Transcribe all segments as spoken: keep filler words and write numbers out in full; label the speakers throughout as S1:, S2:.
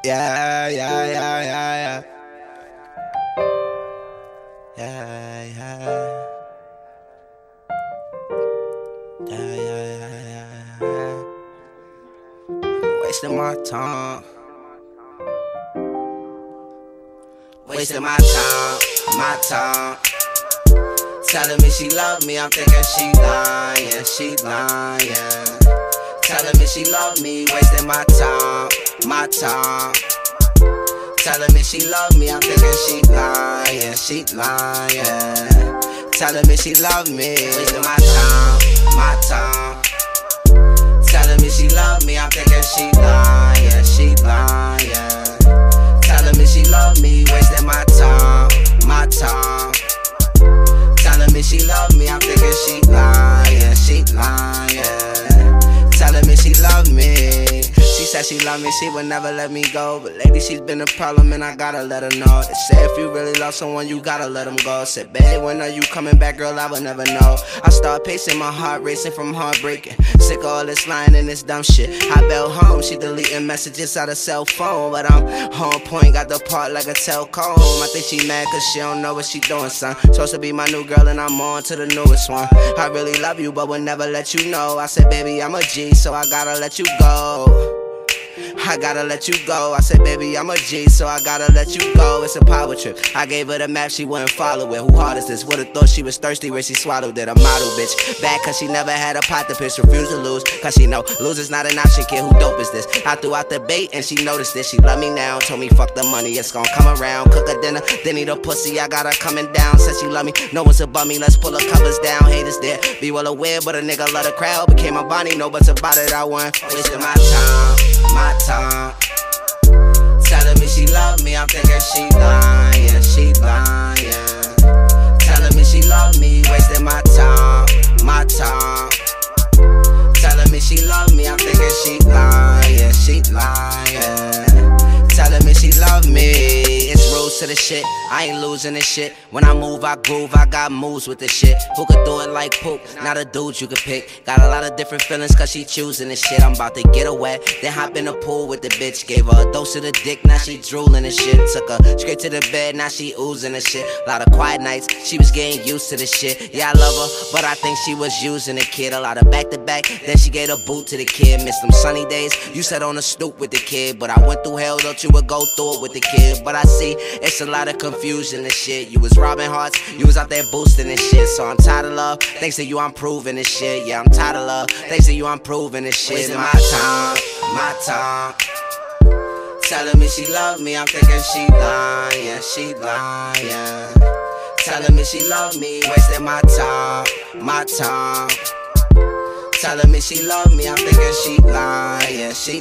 S1: yeah, yeah, yeah, yeah, yeah. Yeah, yeah. Yeah, yeah, yeah, yeah, yeah. Wasting my time. Wasting my time, my time. Telling me she love me, I'm thinking she lying, she lying. Telling me she love me, wasting my time, my time. Telling me she love me, I'm thinking she lying, she lying. Telling me she love me, wasting my time, my time. Telling me she love me, I'm thinking she lying, she lying. Telling me she love me, wasting my time, my time. Telling me she love me, I'm thinking she lying, she lying. Telling me she love me. She said she love me, she would never let me go. But lately she's been a problem and I gotta let her know. They say if you really love someone, you gotta let them go. Said, babe, when are you coming back, girl, I would never know. I start pacing, my heart racing from heartbreaking. Sick of all this lying and this dumb shit. I bell home, she deleting messages out of cell phone. But I'm on point, got the part like a telcom. I think she mad cause she don't know what she doing, son. Supposed to be my new girl and I'm on to the newest one. I really love you but would never let you know. I said, baby, I'm a G, so I gotta let you go. I gotta let you go. I said, baby, I'm a G, so I gotta let you go. It's a power trip. I gave her the map, she wouldn't follow it. Who hard is this? Would've thought she was thirsty when she swallowed it. A model bitch, bad cause she never had a pot to piss. Refused to lose, cause she know loser's not an option. Kid, who dope is this? I threw out the bait and she noticed this. She love me now, told me fuck the money, it's gon' come around. Cook a dinner, then eat a pussy, I got her coming down. Said she love me, no one's above me, let's pull her covers down. Haters there, be well aware, but a nigga love the crowd. Became a Bonnie, no buts about it, I won. Wasting my time, my time. Telling me she love me, I'm thinking she lying, she lying. Telling me she love me, wasting my time, my time. Telling me she love me, I'm thinking she lying, she lying. Telling me she love me. It's rules to the shit, I ain't losing this shit. When I move, I groove, I got moves with this shit. Who could do it like Poop? Not a dude you could pick. Got a lot of different feelings cause she choosing this shit. I'm about to get her wet, then hop in the pool with the bitch. Gave her a dose of the dick, now she drooling and shit. Took her straight to the bed, now she oozing and shit. Lot of quiet nights, she was getting used to this shit. Yeah, I love her, but I think she was using the kid. A lot of back to back, then she gave a boot to the kid. Missed them sunny days, you sat on the stoop with the kid. But I went through hell, thought you would go through it with the kid. But I see, it's a lot of confusion and shit. You was robbing hearts, you was out there boosting and shit. So I'm tired of love, thanks to you I'm proving this shit. Yeah, I'm tired of love, thanks to you I'm proving this shit. Wasting my time, my time. Telling me she love me, I'm thinking she lying, she lying. Telling me she love me, wasting my time, my time. Telling me she love me, I'm thinking she lying, she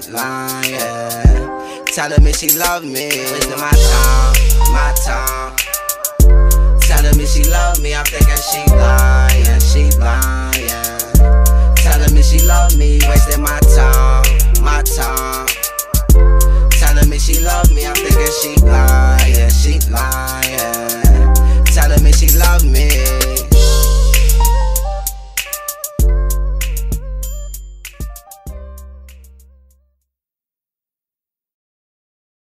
S1: lying. Telling me she love me, wasting my time, my time. Telling me she love me, I'm thinking she lying, she lying. Telling me she love me, wasting my time, my time. Telling me she love me, I'm thinking she lying, she lying. Telling me she love me.